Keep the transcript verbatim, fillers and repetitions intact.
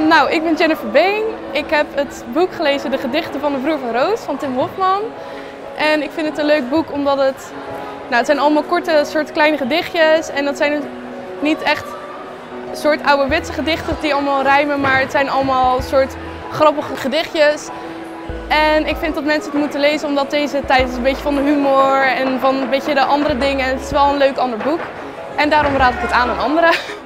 nou, ik ben Jennifer Been. Ik heb het boek gelezen De Gedichten van de Broer van Roos van Tim Hofman. En ik vind het een leuk boek omdat het, nou, het zijn allemaal korte soort kleine gedichtjes. En dat zijn dus niet echt soort ouderwetse gedichten die allemaal rijmen, maar het zijn allemaal soort grappige gedichtjes. En ik vind dat mensen het moeten lezen omdat deze tijd is een beetje van de humor en van een beetje de andere dingen. Het is wel een leuk ander boek. En daarom raad ik het aan aan anderen.